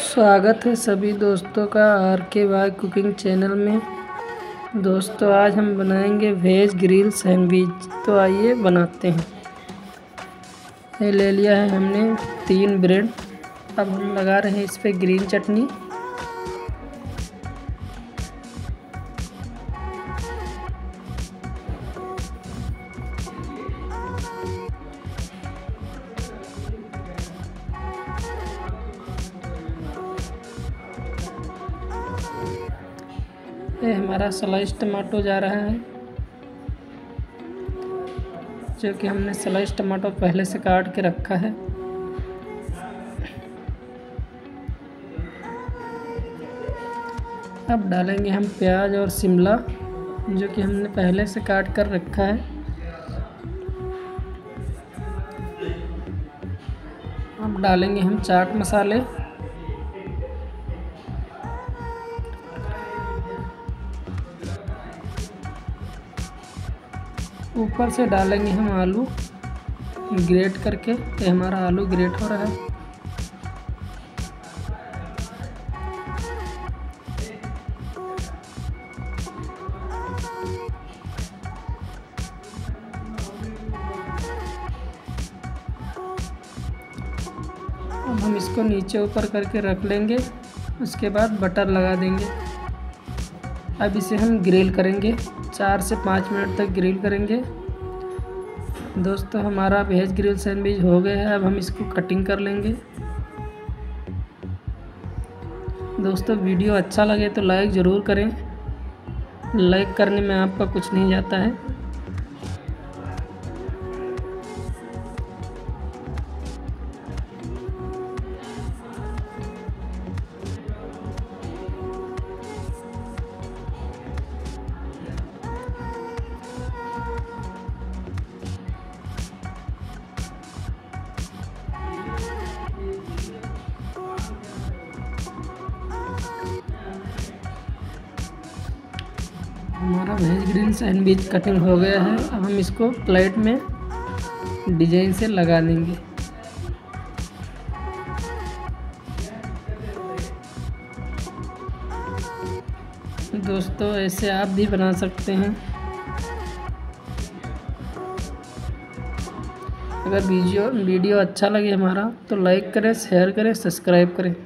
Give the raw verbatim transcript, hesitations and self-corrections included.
स्वागत है सभी दोस्तों का आर के वाई कुकिंग चैनल में। दोस्तों आज हम बनाएंगे वेज ग्रिल सैंडविच। तो आइए बनाते हैं। ये ले लिया है हमने तीन ब्रेड। अब हम लगा रहे हैं इस पे ग्रीन चटनी। ये हमारा स्लाइस टमाटो जा रहा है, जो कि हमने स्लाइस टमाटो पहले से काट के रखा है। अब डालेंगे हम प्याज और शिमला, जो कि हमने पहले से काट कर रखा है। अब डालेंगे हम चाट मसाले, ऊपर से डालेंगे हम आलू ग्रेट करके। ये हमारा आलू ग्रेट हो रहा है। अब हम इसको नीचे ऊपर करके रख लेंगे। उसके बाद बटर लगा देंगे। अब इसे हम ग्रिल करेंगे, चार से पाँच मिनट तक ग्रिल करेंगे। दोस्तों हमारा वेज ग्रिल सैंडविच हो गया है। अब हम इसको कटिंग कर लेंगे। दोस्तों वीडियो अच्छा लगे तो लाइक ज़रूर करें। लाइक करने में आपका कुछ नहीं जाता है। हमारा वेज ग्रिल सैंडविच कटिंग हो गया है। अब हम इसको प्लेट में डिजाइन से लगा देंगे। दोस्तों ऐसे आप भी बना सकते हैं। अगर वीडियो वीडियो अच्छा लगे हमारा तो लाइक करें, शेयर करें, सब्सक्राइब करें।